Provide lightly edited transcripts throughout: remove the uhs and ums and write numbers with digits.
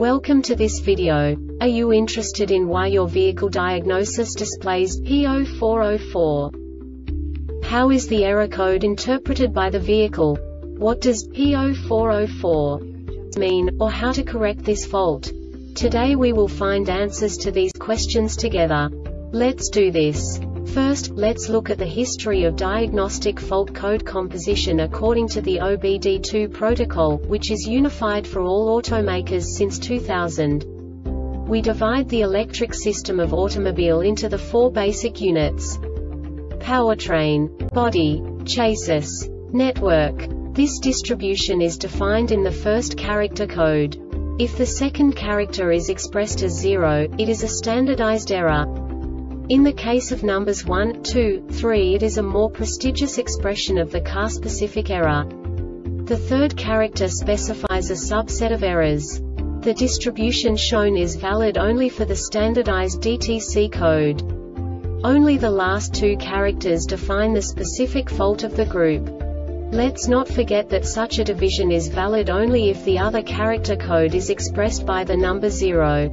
Welcome to this video. Are you interested in why your vehicle diagnosis displays P0404? How is the error code interpreted by the vehicle? What does P0404 mean, or how to correct this fault? Today we will find answers to these questions together. Let's do this. First, let's look at the history of diagnostic fault code composition according to the OBD2 protocol, which is unified for all automakers since 2000. We divide the electric system of automobile into the four basic units: powertrain, body, chassis, network. This distribution is defined in the first character code. If the second character is expressed as 0, it is a standardized error. In the case of numbers 1, 2, 3, it is a more prestigious expression of the car-specific error. The third character specifies a subset of errors. The distribution shown is valid only for the standardized DTC code. Only the last two characters define the specific fault of the group. Let's not forget that such a division is valid only if the other character code is expressed by the number 0.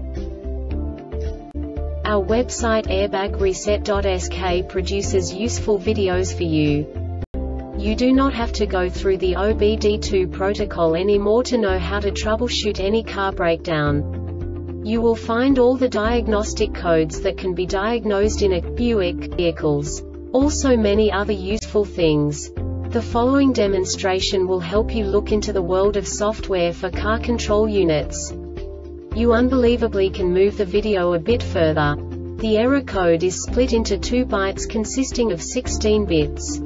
Our website airbagreset.sk produces useful videos for you. You do not have to go through the OBD2 protocol anymore to know how to troubleshoot any car breakdown. You will find all the diagnostic codes that can be diagnosed in a Buick vehicles. Also many other useful things. The following demonstration will help you look into the world of software for car control units. You unbelievably can move the video a bit further. The error code is split into 2 bytes consisting of 16 bits.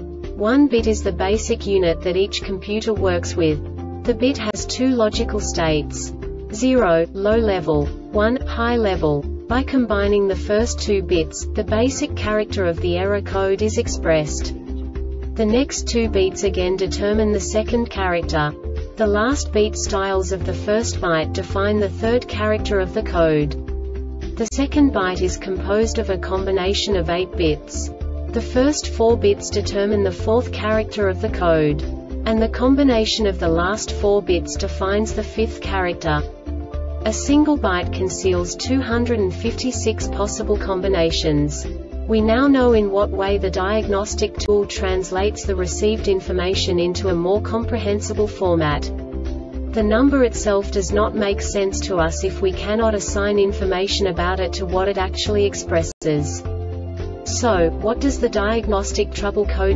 1 bit is the basic unit that each computer works with. The bit has 2 logical states: 0, low level, 1, high level. By combining the first 2 bits, the basic character of the error code is expressed. The next 2 beats again determine the second character. The last beat styles of the first byte define the third character of the code. The second byte is composed of a combination of 8 bits. The first 4 bits determine the fourth character of the code. And the combination of the last 4 bits defines the fifth character. A single byte conceals 256 possible combinations. We now know in what way the diagnostic tool translates the received information into a more comprehensible format. The number itself does not make sense to us if we cannot assign information about it to what it actually expresses. So, what does the diagnostic trouble code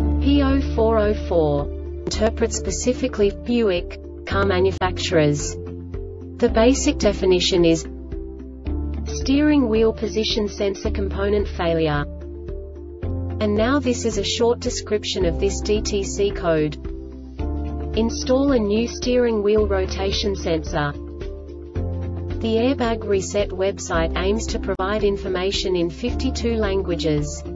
P0404 interpret specifically for Buick car manufacturers? The basic definition is steering wheel position sensor component failure. And now this is a short description of this DTC code. Install a new steering wheel rotation sensor. The Airbag Reset website aims to provide information in 52 languages.